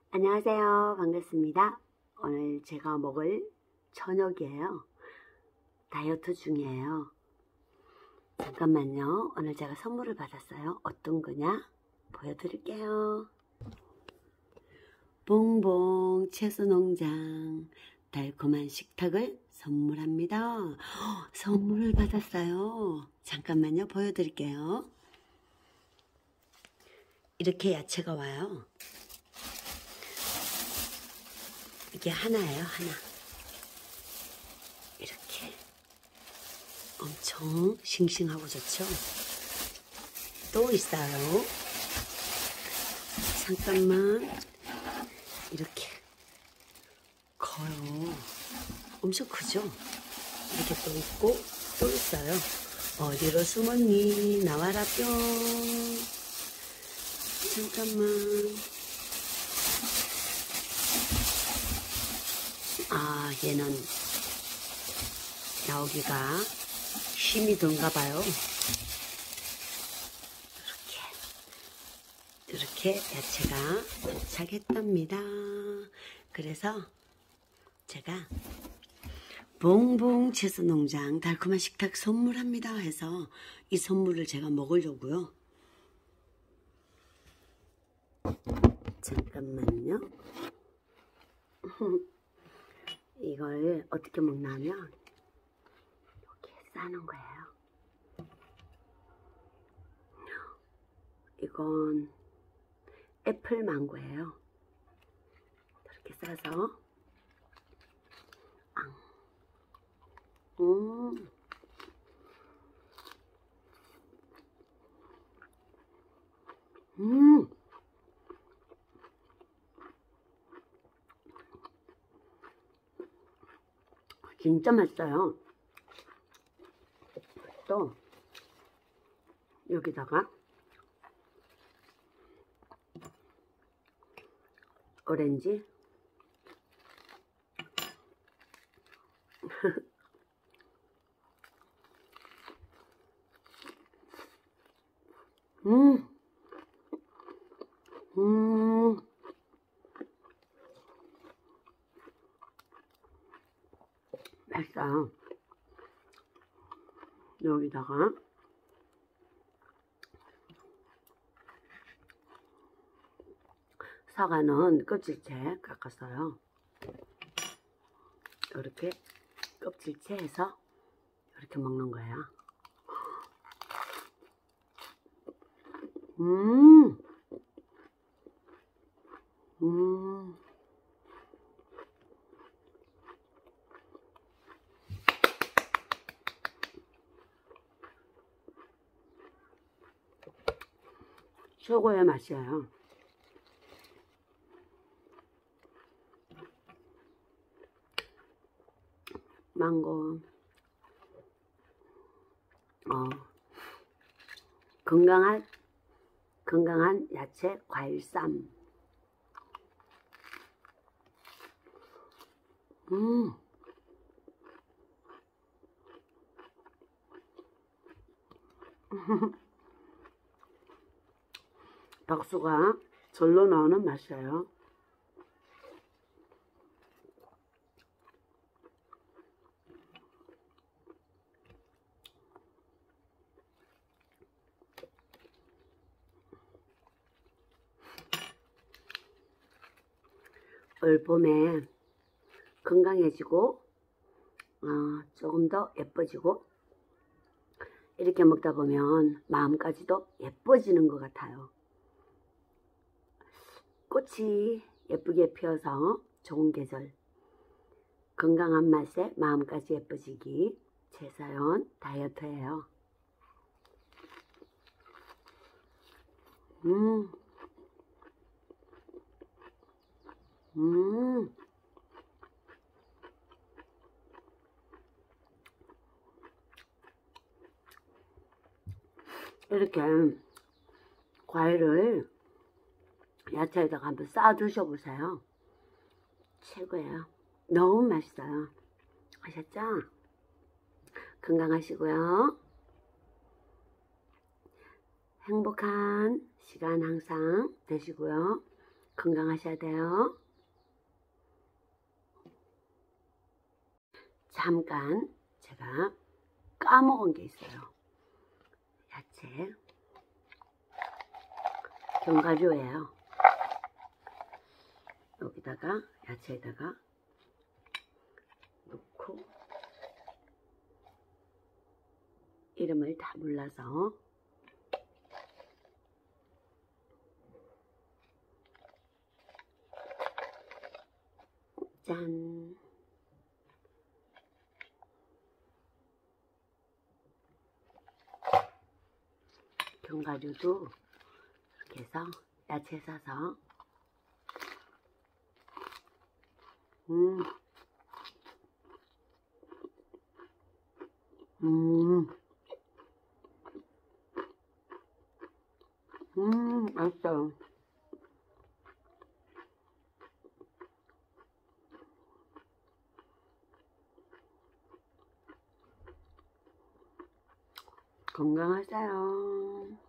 안녕하세요. 반갑습니다. 오늘 제가 먹을 저녁이에요. 다이어트 중이에요. 잠깐만요. 오늘 제가 선물을 받았어요. 어떤 거냐? 보여드릴게요. 봉봉 채소농장 달콤한 식탁을 선물합니다. 선물을 받았어요. 잠깐만요. 보여드릴게요. 이렇게 야채가 와요. 이게 하나예요, 하나. 이렇게 엄청 싱싱하고 좋죠? 또 있어요. 잠깐만. 이렇게 커요. 엄청 크죠? 이렇게 또 있고 또 있어요. 어디로 숨었니? 나와라 뿅. 잠깐만. 얘는 나오기가 힘이 든가 봐요. 이렇게 야채가 도착했답니다. 그래서 제가 봉봉 채소농장 달콤한 식탁 선물합니다 해서 이 선물을 제가 먹으려고요. 잠깐만요. 이걸 어떻게 먹냐면 이렇게 싸는 거예요. 이건 애플 망고예요. 이렇게 싸서 진짜 맛있어요. 또 여기다가 오렌지 맛있어요. 여기다가 사과는 껍질째 깎았어요. 이렇게 껍질째 해서 이렇게 먹는 거예요. 최고의 맛이에요. 망고, 건강한 야채 과일쌈. 박수가 절로 나오는 맛이에요. 올 봄에 건강해지고 조금 더 예뻐지고 이렇게 먹다 보면 마음까지도 예뻐지는 것 같아요. 꽃이 예쁘게 피어서 좋은 계절, 건강한 맛에 마음까지 예뻐지기, 제사연 다이어트예요. 이렇게 과일을 야채에다가 한번 싸 드셔보세요. 최고예요. 너무 맛있어요. 아셨죠? 건강하시고요. 행복한 시간 항상 되시고요. 건강하셔야 돼요. 잠깐 제가 까먹은 게 있어요. 야채 견과류예요. 여기다가 야채에다가 넣고 이름을 다 몰라서 짠. 견과류도 이렇게 해서 야채 사서 맛있어요. 건강하세요.